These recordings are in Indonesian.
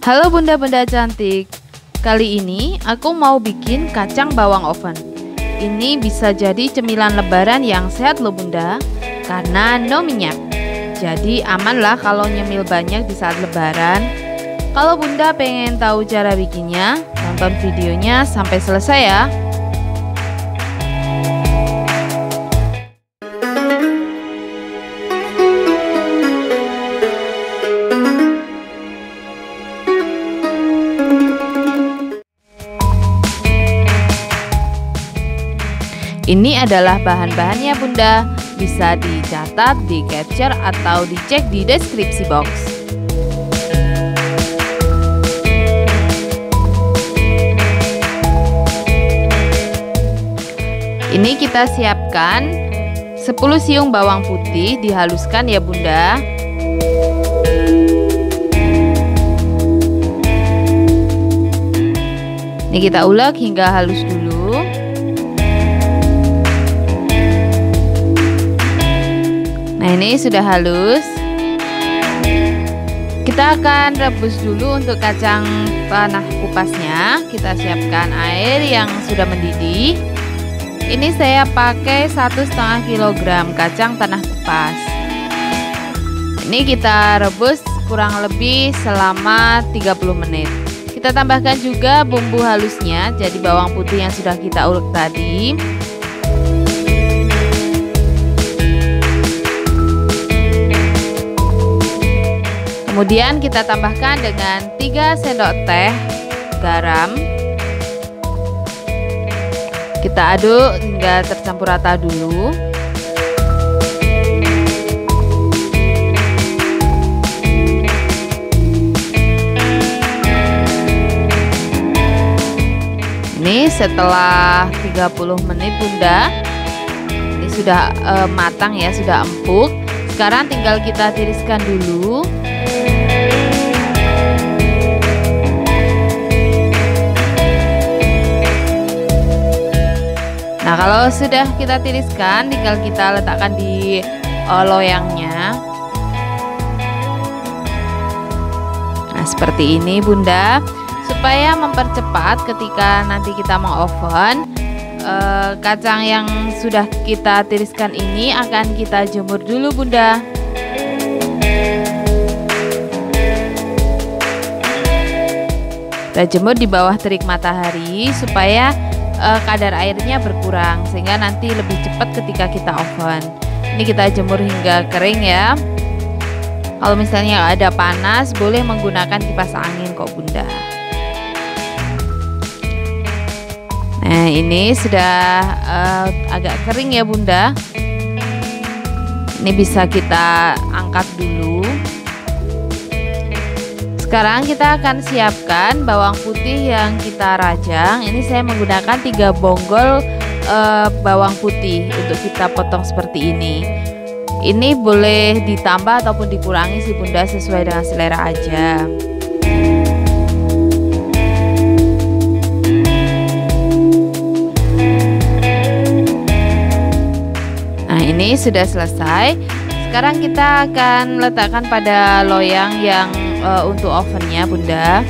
Halo bunda-bunda cantik. Kali ini aku mau bikin kacang bawang oven. Ini bisa jadi cemilan lebaran yang sehat loh bunda, karena no minyak. Jadi aman lah kalau nyemil banyak di saat lebaran. Kalau bunda pengen tahu cara bikinnya, tonton videonya sampai selesai ya. Ini adalah bahan-bahannya bunda, bisa dicatat, di capture atau dicek di deskripsi box. Ini kita siapkan 10 siung bawang putih, dihaluskan ya bunda. Ini kita ulek hingga halus dulu. Nah ini sudah halus. Kita akan rebus dulu untuk kacang tanah kupasnya. Kita siapkan air yang sudah mendidih. Ini saya pakai 1,5 kg kacang tanah kupas. Ini kita rebus kurang lebih selama 30 menit. Kita tambahkan juga bumbu halusnya, jadi bawang putih yang sudah kita ulek tadi. Kemudian kita tambahkan dengan 3 sendok teh garam. Kita aduk hingga tercampur rata dulu. Ini setelah 30 menit bunda, ini sudah matang ya, sudah empuk. Sekarang tinggal kita tiriskan dulu. Nah kalau sudah kita tiriskan, tinggal kita letakkan di loyangnya. Nah seperti ini bunda, supaya mempercepat ketika nanti kita mau oven. Kacang yang sudah kita tiriskan ini akan kita jemur dulu bunda. Kita jemur di bawah terik matahari supaya kadar airnya berkurang, sehingga nanti lebih cepat ketika kita oven. Ini kita jemur hingga kering ya. Kalau misalnya ada panas, boleh menggunakan kipas angin kok bunda. Nah ini sudah agak kering ya bunda. Ini bisa kita angkat dulu. Sekarang kita akan siapkan bawang putih yang kita rajang. Ini saya menggunakan 3 bonggol bawang putih untuk kita potong seperti ini. Ini boleh ditambah ataupun dikurangi sih bunda, sesuai dengan selera aja. Nah ini sudah selesai. Sekarang kita akan letakkan pada loyang yang untuk ovennya bunda.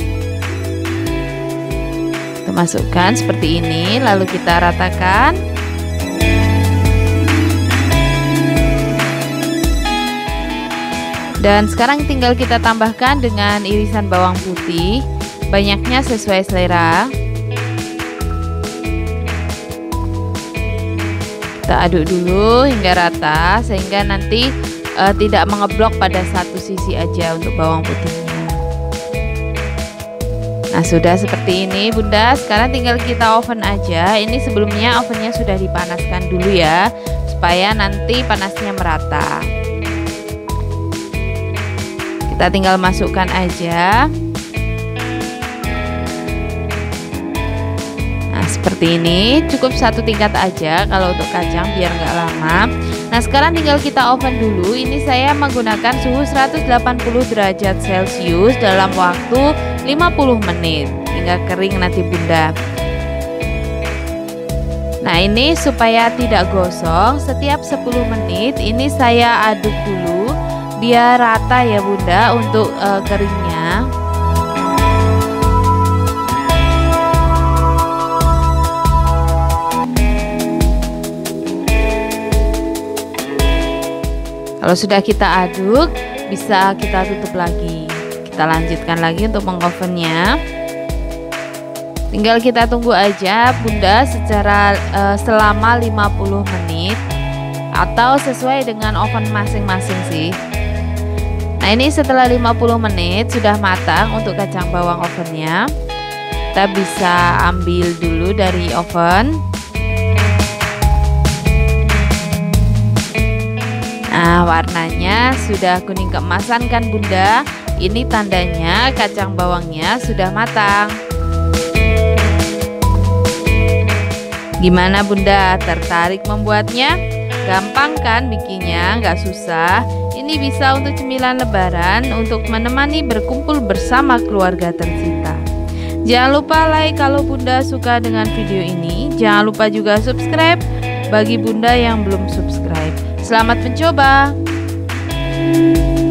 Kita masukkan seperti ini, lalu kita ratakan. Dan sekarang tinggal kita tambahkan dengan irisan bawang putih, banyaknya sesuai selera. Kita aduk dulu hingga rata, sehingga nanti tidak mengeblok pada satu sisi aja untuk bawang putihnya. Nah sudah seperti ini bunda. Sekarang tinggal kita oven aja. Ini sebelumnya ovennya sudah dipanaskan dulu ya, supaya nanti panasnya merata. Kita tinggal masukkan aja. Nah seperti ini, cukup 1 tingkat aja kalau untuk kacang biar nggak lama. Nah sekarang tinggal kita oven dulu. Ini saya menggunakan suhu 180 derajat Celcius dalam waktu 50 menit hingga kering nanti bunda. Nah ini supaya tidak gosong, setiap 10 menit ini saya aduk dulu biar rata ya bunda untuk keringnya. Kalau sudah kita aduk, bisa kita tutup lagi. Kita lanjutkan lagi untuk mengovennya. Tinggal kita tunggu aja Bunda selama 50 menit atau sesuai dengan oven masing-masing sih. Nah, ini setelah 50 menit sudah matang untuk kacang bawang ovennya. Kita bisa ambil dulu dari oven. Nah, warnanya sudah kuning keemasan kan Bunda? Ini tandanya kacang bawangnya sudah matang. Gimana Bunda, tertarik membuatnya? Gampang kan bikinnya, nggak susah. Ini bisa untuk cemilan lebaran, untuk menemani berkumpul bersama keluarga tercinta. Jangan lupa like kalau Bunda suka dengan video ini. Jangan lupa juga subscribe bagi Bunda yang belum subscribe. Selamat mencoba.